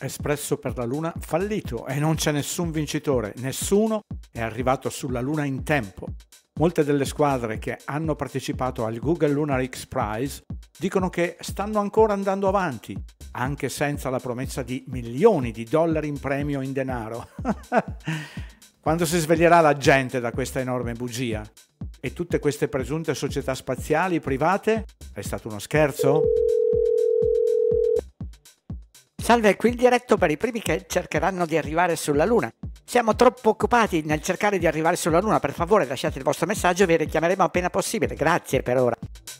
Espresso per la Luna fallito e non c'è nessun vincitore, nessuno è arrivato sulla Luna in tempo. Molte delle squadre che hanno partecipato al Google Lunar X Prize dicono che stanno ancora andando avanti, anche senza la promessa di milioni di dollari in premio in denaro. Quando si sveglierà la gente da questa enorme bugia? E tutte queste presunte società spaziali private? È stato uno scherzo? Salve, qui il diretto per i primi che cercheranno di arrivare sulla Luna. Siamo troppo occupati nel cercare di arrivare sulla Luna. Per favore lasciate il vostro messaggio e vi richiameremo appena possibile. Grazie per ora.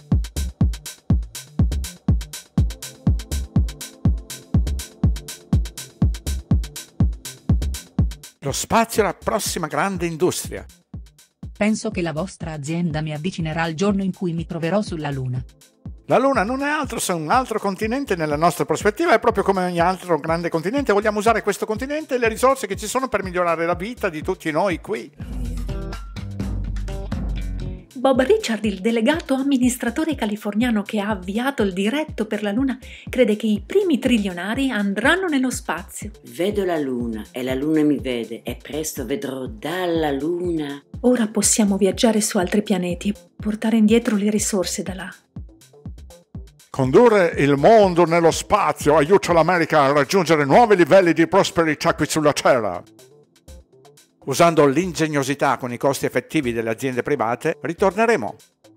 Lo spazio è la prossima grande industria. Penso che la vostra azienda mi avvicinerà al giorno in cui mi troverò sulla Luna. La Luna non è altro se un altro continente nella nostra prospettiva e proprio come ogni altro grande continente vogliamo usare questo continente e le risorse che ci sono per migliorare la vita di tutti noi qui. Bob Richard, il delegato amministratore californiano che ha avviato il diretto per la Luna, crede che i primi trilionari andranno nello spazio. Vedo la Luna e la Luna mi vede e presto vedrò dalla Luna. Ora possiamo viaggiare su altri pianeti e portare indietro le risorse da là. Condurre il mondo nello spazio aiuta l'America a raggiungere nuovi livelli di prosperità qui sulla Terra. Usando l'ingegnosità con i costi effettivi delle aziende private, ritorneremo.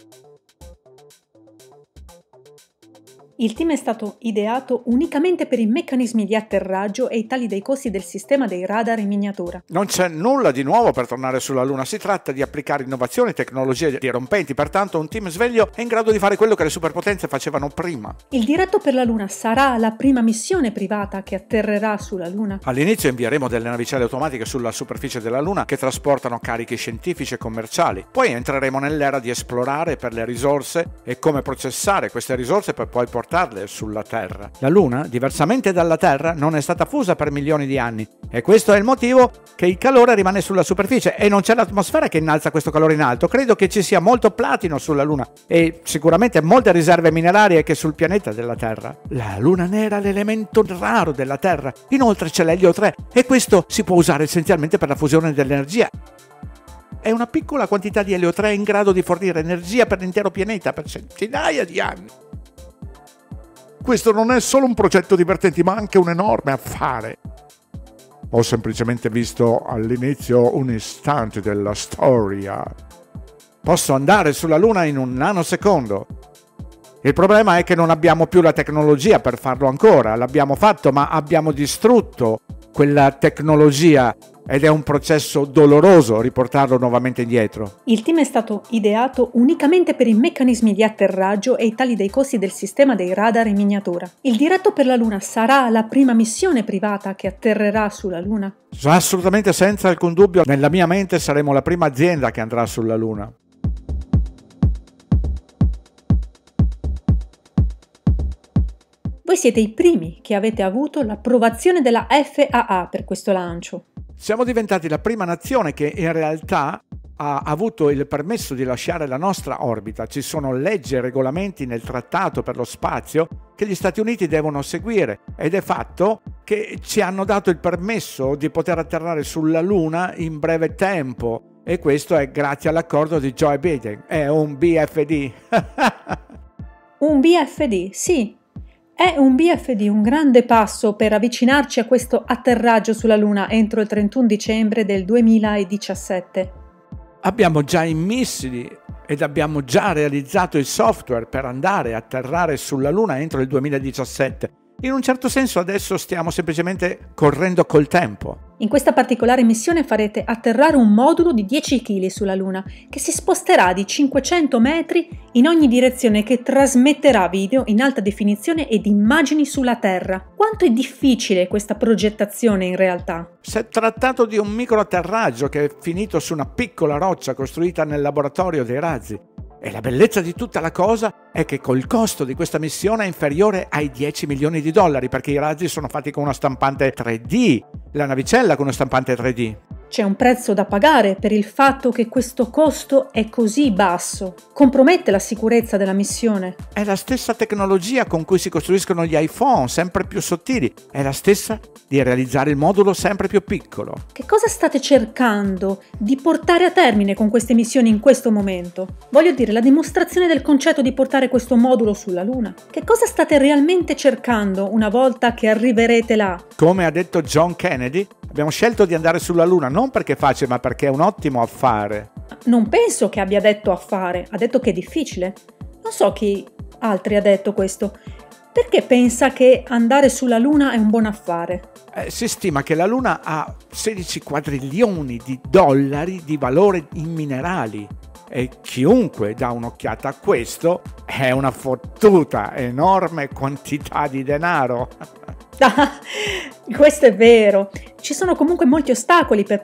Il team è stato ideato unicamente per i meccanismi di atterraggio e i tagli dei costi del sistema dei radar in miniatura. Non c'è nulla di nuovo per tornare sulla Luna, si tratta di applicare innovazioni e tecnologie dirompenti, pertanto un team sveglio è in grado di fare quello che le superpotenze facevano prima. Il diretto per la Luna sarà la prima missione privata che atterrerà sulla Luna. All'inizio invieremo delle navicelle automatiche sulla superficie della Luna che trasportano carichi scientifici e commerciali. Poi entreremo nell'era di esplorare per le risorse e come processare queste risorse per poi portarle sulla Terra. La Luna, diversamente dalla Terra, non è stata fusa per milioni di anni e questo è il motivo che il calore rimane sulla superficie e non c'è l'atmosfera che innalza questo calore in alto. Credo che ci sia molto platino sulla Luna e sicuramente molte riserve minerarie che sul pianeta della Terra. La Luna nera è l'elemento raro della Terra, inoltre c'è l'elio 3 e questo si può usare essenzialmente per la fusione dell'energia. È una piccola quantità di elio 3 in grado di fornire energia per l'intero pianeta per centinaia di anni. Questo non è solo un progetto divertente, ma anche un enorme affare. Ho semplicemente visto all'inizio un istante della storia. Posso andare sulla Luna in un nanosecondo. Il problema è che non abbiamo più la tecnologia per farlo ancora. L'abbiamo fatto, ma abbiamo distrutto quella tecnologia ed è un processo doloroso riportarlo nuovamente indietro. Il team è stato ideato unicamente per i meccanismi di atterraggio e i tagli dei costi del sistema dei radar in miniatura. Il diretto per la Luna sarà la prima missione privata che atterrerà sulla Luna. Assolutamente, senza alcun dubbio, nella mia mente saremo la prima azienda che andrà sulla Luna. Voi siete i primi che avete avuto l'approvazione della FAA per questo lancio. Siamo diventati la prima nazione che in realtà ha avuto il permesso di lasciare la nostra orbita. Ci sono leggi e regolamenti nel trattato per lo spazio che gli Stati Uniti devono seguire ed è fatto che ci hanno dato il permesso di poter atterrare sulla Luna in breve tempo e questo è grazie all'accordo di Joe Biden. È un BFD. Un BFD, sì. È un BFD, un grande passo per avvicinarci a questo atterraggio sulla Luna entro il 31 dicembre del 2017. Abbiamo già i missili ed abbiamo già realizzato il software per andare a atterrare sulla Luna entro il 2017. In un certo senso adesso stiamo semplicemente correndo col tempo. In questa particolare missione farete atterrare un modulo di 10 kg sulla Luna che si sposterà di 500 metri in ogni direzione e che trasmetterà video in alta definizione ed immagini sulla Terra. Quanto è difficile questa progettazione in realtà? Si è trattato di un microatterraggio che è finito su una piccola roccia costruita nel laboratorio dei razzi. E la bellezza di tutta la cosa è che col costo di questa missione è inferiore ai 10 milioni di dollari perché i razzi sono fatti con una stampante 3D, la navicella con una stampante 3D. C'è un prezzo da pagare per il fatto che questo costo è così basso. Compromette la sicurezza della missione. È la stessa tecnologia con cui si costruiscono gli iPhone, sempre più sottili. È la stessa di realizzare il modulo sempre più piccolo. Che cosa state cercando di portare a termine con queste missioni in questo momento? Voglio dire, la dimostrazione del concetto di portare questo modulo sulla Luna. Che cosa state realmente cercando una volta che arriverete là? Come ha detto John Kennedy, abbiamo scelto di andare sulla Luna non perché è facile, ma perché è un ottimo affare. Non penso che abbia detto affare, ha detto che è difficile. Non so chi altri ha detto questo. Perché pensa che andare sulla Luna è un buon affare? Si stima che la Luna ha 16 quadrilioni di dollari di valore in minerali e chiunque dà un'occhiata a questo è una fottuta enorme quantità di denaro. Ah, questo è vero. Ci sono comunque molti ostacoli per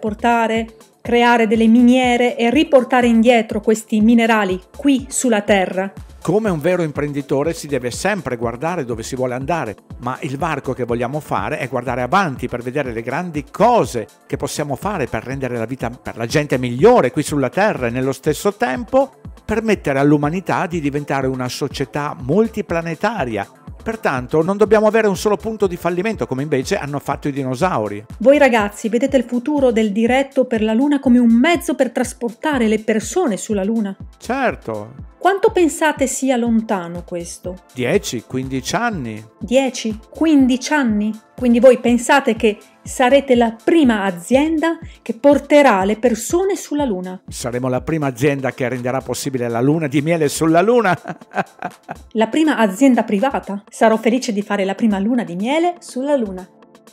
creare delle miniere e riportare indietro questi minerali qui sulla Terra. Come un vero imprenditore si deve sempre guardare dove si vuole andare, ma il varco che vogliamo fare è guardare avanti per vedere le grandi cose che possiamo fare per rendere la vita per la gente migliore qui sulla Terra e nello stesso tempo permettere all'umanità di diventare una società multiplanetaria. Pertanto non dobbiamo avere un solo punto di fallimento come invece hanno fatto i dinosauri. Voi ragazzi vedete il futuro del diretto per la Luna come un mezzo per trasportare le persone sulla Luna? Certo. Quanto pensate sia lontano questo? 10-15 anni. 10-15 anni? Quindi voi pensate che sarete la prima azienda che porterà le persone sulla Luna? Saremo la prima azienda che renderà possibile la luna di miele sulla Luna. La prima azienda privata? Sarò felice di fare la prima luna di miele sulla Luna.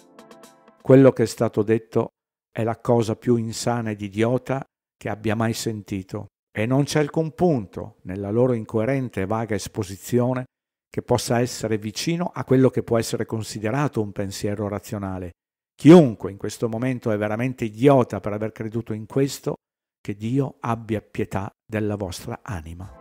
Quello che è stato detto è la cosa più insana ed idiota che abbia mai sentito. E non c'è alcun punto nella loro incoerente e vaga esposizione che possa essere vicino a quello che può essere considerato un pensiero razionale. Chiunque in questo momento è veramente idiota per aver creduto in questo, che Dio abbia pietà della vostra anima.